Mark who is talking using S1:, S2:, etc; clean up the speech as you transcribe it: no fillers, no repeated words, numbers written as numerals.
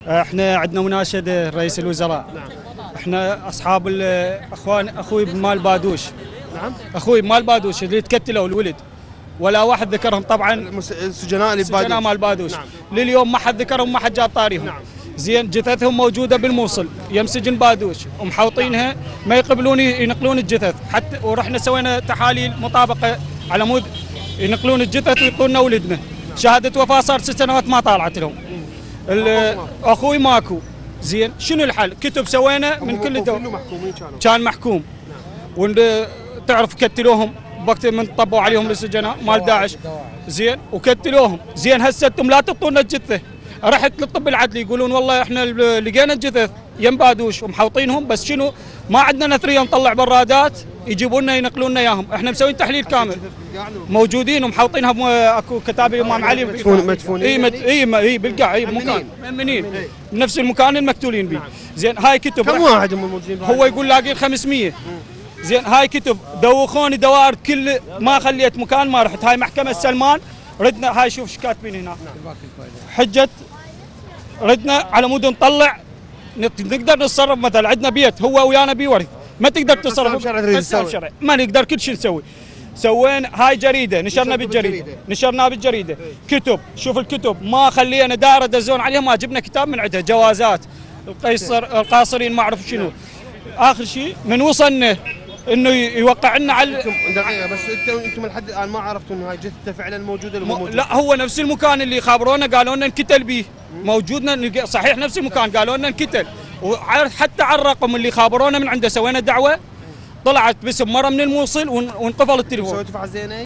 S1: احنا عندنا مناشده رئيس الوزراء.
S2: نعم.
S1: احنا اصحاب الاخوان، اخوي بمال بادوش.
S2: نعم.
S1: اخوي بمال بادوش اللي تكتلوا الولد، ولا واحد ذكرهم طبعا.
S2: السجناء اللي ببادوش.
S1: سجناء مال بادوش.
S2: نعم.
S1: لليوم ما حد ذكرهم، ما حد جاب طاريهم.
S2: نعم.
S1: زين، جثثهم موجوده بالموصل يم سجن بادوش ومحوطينها، ما يقبلون ينقلون الجثث حتى، ورحنا سوينا تحاليل مطابقه على مود ينقلون الجثث ويعطونا ولدنا. شهاده وفاه صار 6 سنوات ما طالعت لهم. اخوي ماكو. زين، شنو الحل؟ كتب سوينا من كل الدول. كان محكوم. وتعرف كتلوهم وقت من طبوا عليهم للسجناء مال داعش. زين، وكتلوهم. زين، هسه انتم لا تعطونا الجثه. رحت للطب العدلي يقولون والله احنا لقينا الجثث يم بادوش ومحوطينهم، بس شنو ما عندنا نثريه نطلع برادات يجيبوا لنا ينقلون لنا اياهم. احنا مسوين تحليل كامل، موجودين ومحوطينها. اكو كتابي امام علي
S2: مدفونين.
S1: اي بالقاع، اي مكان مأمنين نفس المكان المقتولين به. زين، هاي كتب.
S2: كم واحد هم موجودين؟
S1: هو يقول لاقين 500. زين، هاي كتب دوخوني دوائر، كل ما خليت مكان ما رحت. هاي محكمه سلمان، ردنا هاي شوف ايش كاتبين هنا. حجه ردنا على مود نطلع، نقدر نتصرف. مثلا عندنا بيت هو ويانا بيورث، ما تقدر تتصرف شرعي، ما نقدر كل شيء نسوي. سوينا هاي جريده، نشرنا بالجريده، كتب. شوف الكتب ما خلينا دائره دزون عليها، ما جبنا كتاب من عندها، جوازات القاصرين ما اعرف شنو. اخر شيء من وصلنا انه يوقع لنا على
S2: دقيقه بس. انتم لحد الان ما عرفتوا انه هاي جثته فعلا موجوده ولا مو موجوده؟
S1: لا، هو نفس المكان اللي خابرونا قالوا لنا انقتل به، موجودنا صحيح نفس المكان، قالوا لنا انقتل. وحتى على الرقم اللي خابرونا من عنده سوينا دعوه، طلعت باسم مره من الموصل وانقفل التليفون.
S2: سويتوا فحص DNA؟